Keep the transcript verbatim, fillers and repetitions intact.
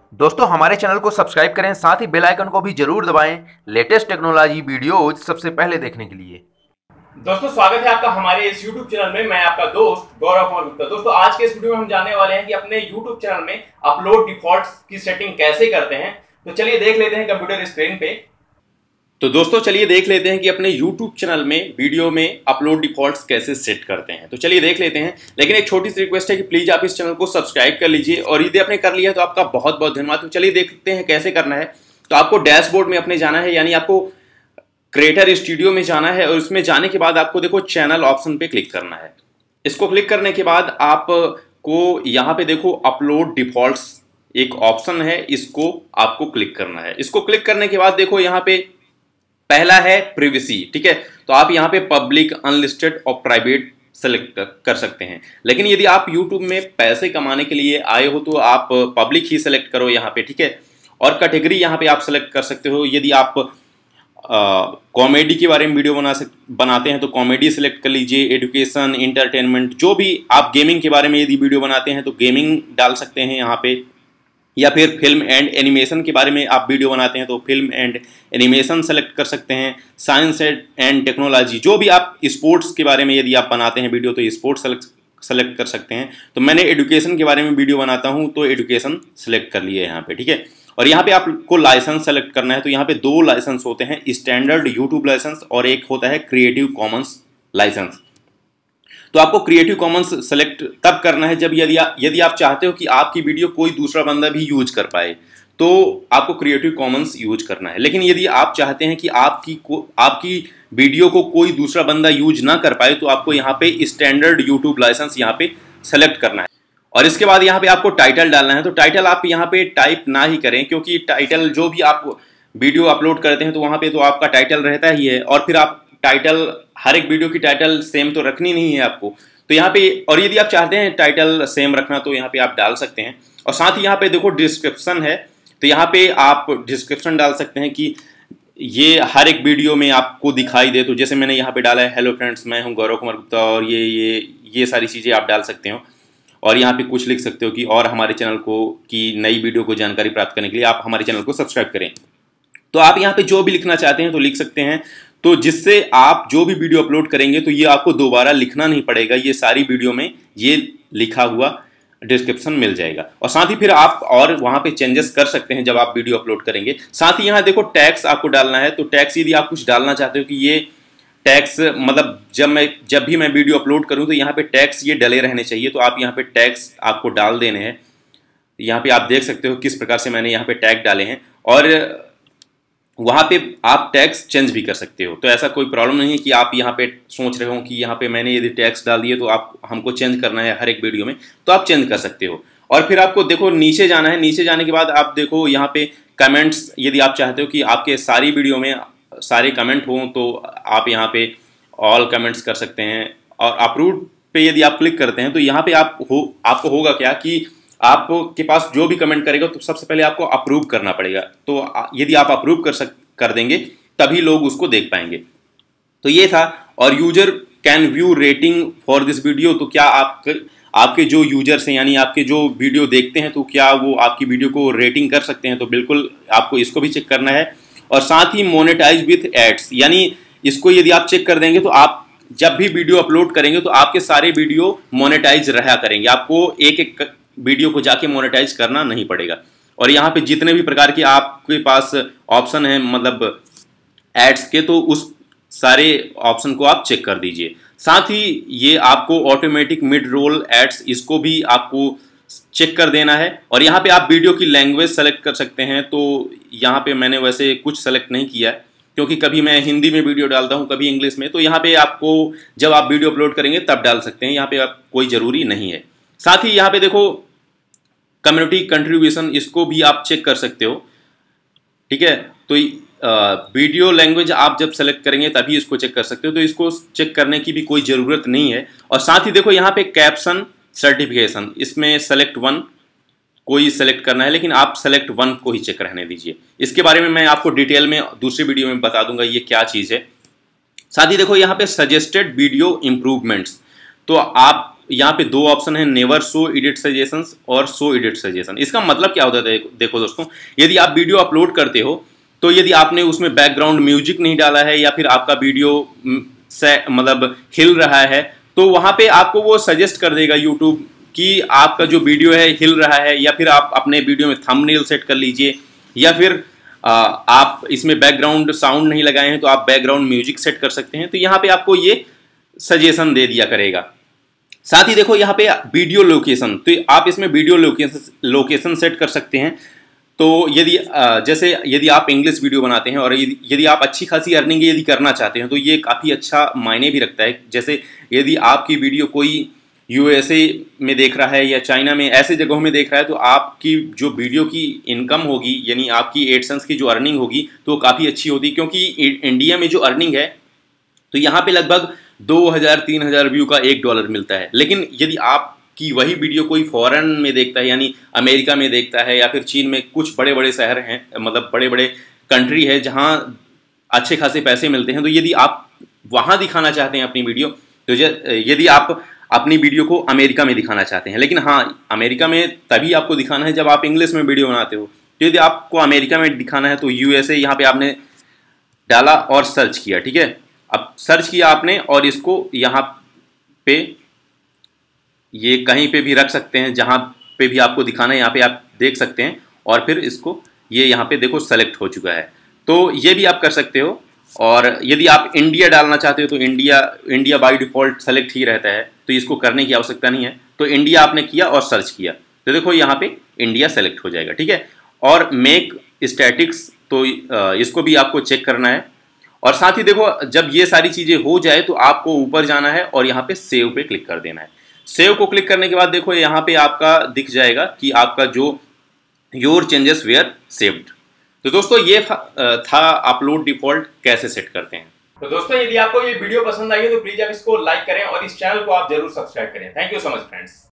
दोस्तों हमारे चैनल को सब्सक्राइब करें, साथ ही बेल आइकन को भी जरूर दबाएं लेटेस्ट टेक्नोलॉजी वीडियोज सबसे पहले देखने के लिए। दोस्तों स्वागत है आपका हमारे इस YouTube चैनल में। मैं आपका दोस्त गौरव कुमार गुप्ता। दोस्तों आज के इस वीडियो में हम जानने वाले हैं कि अपने YouTube चैनल में अपलोड डिफॉल्ट्स की सेटिंग कैसे करते हैं। तो चलिए देख लेते हैं कंप्यूटर स्क्रीन पे। तो दोस्तों चलिए देख लेते हैं कि अपने YouTube चैनल में वीडियो में अपलोड डिफॉल्ट्स कैसे सेट करते हैं। तो चलिए देख लेते हैं, लेकिन एक छोटी सी रिक्वेस्ट है कि प्लीज आप इस चैनल को सब्सक्राइब कर लीजिए, और यदि आपने कर लिया तो आपका बहुत बहुत धन्यवाद। तो चलिए देखते हैं कैसे करना है। तो आपको डैशबोर्ड में अपने जाना है, यानी आपको क्रिएटर स्टूडियो में जाना है, और उसमें जाने के बाद आपको देखो चैनल ऑप्शन पे क्लिक करना है। इसको क्लिक करने के बाद आपको यहाँ पे देखो अपलोड डिफॉल्ट्स एक ऑप्शन है, इसको आपको क्लिक करना है। इसको क्लिक करने के बाद देखो यहाँ पे पहला है प्रिवेसी, ठीक है। तो आप यहाँ पे पब्लिक, अनलिस्टेड और प्राइवेट सेलेक्ट कर सकते हैं, लेकिन यदि आप YouTube में पैसे कमाने के लिए आए हो तो आप पब्लिक ही सेलेक्ट करो यहाँ पे, ठीक है। और कैटेगरी यहाँ पे आप सेलेक्ट कर सकते हो। यदि आप कॉमेडी के बारे में वीडियो बना सक बनाते हैं तो कॉमेडी सेलेक्ट कर लीजिए, एजुकेशन, इंटरटेनमेंट, जो भी आप गेमिंग के बारे में यदि वीडियो बनाते हैं तो गेमिंग डाल सकते हैं यहाँ पे, या फिर फिल्म एंड एनिमेशन के बारे में आप वीडियो बनाते हैं तो फिल्म एंड एनिमेशन सेलेक्ट कर सकते हैं। साइंस एंड टेक्नोलॉजी, जो भी आप स्पोर्ट्स के बारे में यदि आप बनाते हैं वीडियो तो स्पोर्ट्स सेलेक्ट सेलेक्ट कर सकते हैं। तो मैंने एजुकेशन के बारे में वीडियो बनाता हूं तो एजुकेशन सेलेक्ट कर लिए यहाँ पे, ठीक है। और यहाँ पे आपको लाइसेंस सेलेक्ट करना है। तो यहाँ पे दो लाइसेंस होते हैं, स्टैंडर्ड यूट्यूब लाइसेंस और एक होता है क्रिएटिव कॉमन्स लाइसेंस। तो आपको क्रिएटिव कॉमन्स सेलेक्ट तब करना है जब यदि आप यदि आप चाहते हो कि आपकी वीडियो कोई दूसरा बंदा भी यूज कर पाए, तो आपको क्रिएटिव कॉमन्स यूज करना है। लेकिन यदि आप चाहते हैं कि आपकी को आपकी वीडियो को कोई दूसरा बंदा यूज ना कर पाए तो आपको यहाँ पे स्टैंडर्ड यूट्यूब लाइसेंस यहाँ पे सेलेक्ट करना है। और इसके बाद यहाँ पे आपको टाइटल डालना है। तो टाइटल आप यहाँ पे टाइप ना ही करें, क्योंकि टाइटल जो भी आप वीडियो अपलोड करते हैं तो वहाँ पे तो आपका टाइटल रहता ही है, और फिर आप टाइटल हर एक वीडियो की टाइटल सेम तो रखनी नहीं है आपको। तो यहाँ पे, और यदि आप चाहते हैं टाइटल सेम रखना तो यहाँ पे आप डाल सकते हैं। और साथ ही यहाँ पे देखो डिस्क्रिप्शन है, तो यहाँ पे आप डिस्क्रिप्शन डाल सकते हैं कि ये हर एक वीडियो में आपको दिखाई दे। तो जैसे मैंने यहाँ पे डाला है, हेलो फ्रेंड्स, मैं हूँ गौरव कुमार गुप्ता, और ये ये ये सारी चीज़ें आप डाल सकते हो। और यहाँ पे कुछ लिख सकते हो कि और हमारे चैनल को की नई वीडियो को जानकारी प्राप्त करने के लिए आप हमारे चैनल को सब्सक्राइब करें। तो आप यहाँ पे जो भी लिखना चाहते हैं तो लिख सकते हैं, तो जिससे आप जो भी वीडियो अपलोड करेंगे तो ये आपको दोबारा लिखना नहीं पड़ेगा, ये सारी वीडियो में ये लिखा हुआ डिस्क्रिप्शन मिल जाएगा। और साथ ही फिर आप और वहाँ पे चेंजेस कर सकते हैं जब आप वीडियो अपलोड करेंगे। साथ ही यहाँ देखो टैग्स आपको डालना है। तो टैग्स यदि आप कुछ डालना चाहते हो कि ये टैग्स, मतलब जब मैं जब भी मैं वीडियो अपलोड करूँ तो यहाँ पे टैग्स ये डले रहने चाहिए, तो आप यहाँ पे टैग्स आपको डाल देने हैं। यहाँ पे आप देख सकते हो किस प्रकार से मैंने यहाँ पे टैग डाले हैं, और वहाँ पे आप टैग्स चेंज भी कर सकते हो। तो ऐसा कोई प्रॉब्लम नहीं है कि आप यहाँ पे सोच रहे हो कि यहाँ पे मैंने यदि टैग्स डाल दिए तो आप हमको चेंज करना है हर एक वीडियो में, तो आप चेंज कर सकते हो। और फिर आपको देखो नीचे जाना है। नीचे जाने के बाद आप देखो यहाँ पे कमेंट्स, यदि आप चाहते हो कि आपके सारी वीडियो में सारे कमेंट हों तो आप यहाँ पे ऑल कमेंट्स कर सकते हैं। और अप्रूव पे यदि आप क्लिक करते हैं तो यहाँ पे आप हो आपको होगा क्या कि आपके पास जो भी कमेंट करेगा तो सबसे पहले आपको अप्रूव करना पड़ेगा। तो यदि आप अप्रूव कर सक कर देंगे तभी लोग उसको देख पाएंगे। तो ये था। और user can view rating for this video, तो क्या आप आपके जो यूजर्स हैं, यानी आपके जो वीडियो देखते हैं, तो क्या वो आपकी वीडियो को रेटिंग कर सकते हैं। तो बिल्कुल आपको इसको भी चेक करना है। और साथ ही मोनेटाइज विथ एड्स, यानी इसको यदि आप चेक कर देंगे तो आप जब भी वीडियो अपलोड करेंगे तो आपके सारे वीडियो मोनेटाइज रहा करेंगे, आपको एक एक वीडियो को जाके मोनेटाइज करना नहीं पड़ेगा। और यहाँ पे जितने भी प्रकार के आपके पास ऑप्शन है, मतलब एड्स के, तो उस सारे ऑप्शन को आप चेक कर दीजिए। साथ ही ये आपको ऑटोमेटिक मिड रोल एड्स, इसको भी आपको चेक कर देना है। और यहाँ पे आप वीडियो की लैंग्वेज सेलेक्ट कर सकते हैं। तो यहाँ पे मैंने वैसे कुछ सेलेक्ट नहीं किया है, क्योंकि कभी मैं हिंदी में वीडियो डालता हूँ, कभी इंग्लिश में। तो यहाँ पे आपको जब आप वीडियो अपलोड करेंगे तब डाल सकते हैं, यहाँ पे आप कोई ज़रूरी नहीं है। साथ ही यहाँ पे देखो कम्युनिटी कंट्रीब्यूशन, इसको भी आप चेक कर सकते हो, ठीक है। तो वीडियो लैंग्वेज आप जब सेलेक्ट करेंगे तभी इसको चेक कर सकते हो, तो इसको चेक करने की भी कोई ज़रूरत नहीं है। और साथ ही देखो यहाँ पे कैप्शन सर्टिफिकेशन, इसमें सेलेक्ट वन कोई सेलेक्ट करना है, लेकिन आप सेलेक्ट वन को ही चेक रहने दीजिए। इसके बारे में मैं आपको डिटेल में दूसरी वीडियो में बता दूंगा ये क्या चीज़ है। साथ ही देखो यहाँ पे सजेस्टेड वीडियो इम्प्रूवमेंट्स, तो आप यहाँ पे दो ऑप्शन है, नेवर शो एडिट सजेशंस और शो एडिट सजेशन। इसका मतलब क्या होता है, देखो दोस्तों, यदि आप वीडियो अपलोड करते हो तो यदि आपने उसमें बैकग्राउंड म्यूजिक नहीं डाला है या फिर आपका वीडियो से मतलब हिल रहा है, तो वहाँ पे आपको वो सजेस्ट कर देगा यूट्यूब कि आपका जो वीडियो है हिल रहा है, या फिर आप अपने वीडियो में थंबनेल सेट कर लीजिए, या फिर आ, आप इसमें बैकग्राउंड साउंड नहीं लगाए हैं तो आप बैकग्राउंड म्यूजिक सेट कर सकते हैं। तो यहाँ पे आपको ये सजेशन दे दिया करेगा। साथ ही देखो यहाँ पे वीडियो लोकेशन, तो आप इसमें वीडियो लोकेशन लोकेशन सेट कर सकते हैं। तो यदि जैसे यदि आप इंग्लिश वीडियो बनाते हैं और यदि आप अच्छी खासी अर्निंग यदि करना चाहते हैं तो ये काफ़ी अच्छा मायने भी रखता है। जैसे यदि आपकी वीडियो कोई यूएसए में देख रहा है या चाइना में, ऐसे जगहों में देख रहा है, तो आपकी जो वीडियो की इनकम होगी, यानी आपकी एडसेंस की जो अर्निंग होगी, तो वो काफ़ी अच्छी होती है। क्योंकि इंडिया में जो अर्निंग है तो यहाँ पे लगभग दो हज़ार तीन हज़ार व्यू का एक डॉलर मिलता है। लेकिन यदि आपकी वही वीडियो कोई फॉरेन में देखता है, यानी अमेरिका में देखता है या फिर चीन में, कुछ बड़े बड़े शहर हैं, मतलब बड़े बड़े कंट्री है जहाँ अच्छे खासे पैसे मिलते हैं, तो यदि आप वहाँ दिखाना चाहते हैं अपनी वीडियो, तो यदि आप अपनी वीडियो को अमेरिका में दिखाना चाहते हैं, लेकिन हाँ अमेरिका में तभी आपको दिखाना है जब आप इंग्लिश में वीडियो बनाते हो। तो यदि आपको अमेरिका में दिखाना है तो यूएसए यहाँ पे आपने डाला और सर्च किया, ठीक है। अब सर्च किया आपने और इसको यहाँ पे ये कहीं पे भी रख सकते हैं, जहाँ पे भी आपको दिखाना है यहाँ पे आप देख सकते हैं, और फिर इसको ये यहाँ पे देखो सेलेक्ट हो चुका है। तो ये भी आप कर सकते हो। और यदि आप इंडिया डालना चाहते हो तो India India by default select ही रहता है, तो इसको करने की आवश्यकता नहीं है। तो इंडिया आपने किया और सर्च किया तो देखो यहाँ पे इंडिया सेलेक्ट हो जाएगा, ठीक है। और मेक स्टैटिक्स, तो इसको भी आपको चेक करना है। और साथ ही देखो जब ये सारी चीज़ें हो जाए तो आपको ऊपर जाना है और यहाँ पे सेव पे क्लिक कर देना है। सेव को क्लिक करने के बाद देखो यहाँ पे आपका दिख जाएगा कि आपका जो योर चेंजेस वेयर सेव्ड। तो दोस्तों ये था अपलोड डिफ़ॉल्ट कैसे सेट करते हैं। तो दोस्तों यदि आपको ये वीडियो पसंद आई है तो प्लीज आप इसको लाइक करें और इस चैनल को आप जरूर सब्सक्राइब करें। Thank you so much friends.